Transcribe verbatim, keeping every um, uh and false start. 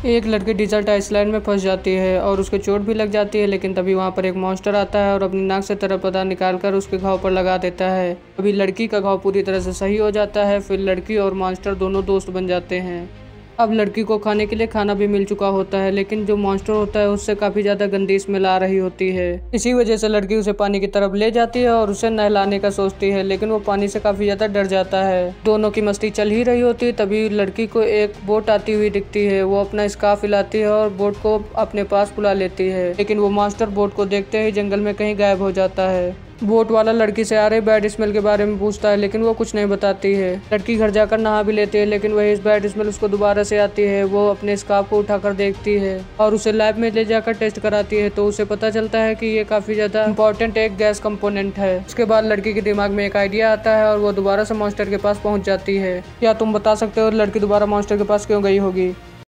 एक लड़की dessert Iceland में फंस जाती है और उसके चोट भी लग जाती है, लेकिन तभी वहाँ पर एक मॉन्स्टर आता है और अपनी नाक से तरल पदार्थ निकालकर उसके घाव पर लगा देता है। अभी लड़की का घाव पूरी तरह से सही हो जाता है। फिर लड़की और मॉन्स्टर दोनों दोस्त बन जाते हैं। अब लड़की को खाने के लिए खाना भी मिल चुका होता है, लेकिन जो मॉन्स्टर होता है उससे काफी ज्यादा गंदी स्मेल आ रही होती है। इसी वजह से लड़की उसे पानी की तरफ ले जाती है और उसे नहलाने का सोचती है, लेकिन वो पानी से काफी ज्यादा डर जाता है। दोनों की मस्ती चल ही रही होती है, तभी लड़की को एक बोट आती हुई दिखती है। वो अपना स्कार्फ हिलाती है और बोट को अपने पास बुला लेती है, लेकिन वो मॉन्स्टर बोट को देखते ही जंगल में कहीं गायब हो जाता है। बोट वाला लड़की से आ रही बैड स्मेल के बारे में पूछता है, लेकिन वो कुछ नहीं बताती है। लड़की घर जाकर नहा भी लेती है, लेकिन वही इस बैड स्मेल उसको दोबारा से आती है। वो अपने स्कार्फ को उठाकर देखती है और उसे लैब में ले जाकर टेस्ट कराती है, तो उसे पता चलता है कि ये काफी ज्यादा इंपॉर्टेंट एक गैस कंपोनेंट है। उसके बाद लड़की के दिमाग में एक आइडिया आता है और वो दोबारा से मॉन्स्टर के पास पहुंच जाती है। क्या तुम बता सकते हो लड़की दोबारा मॉन्स्टर के पास क्यों गई होगी?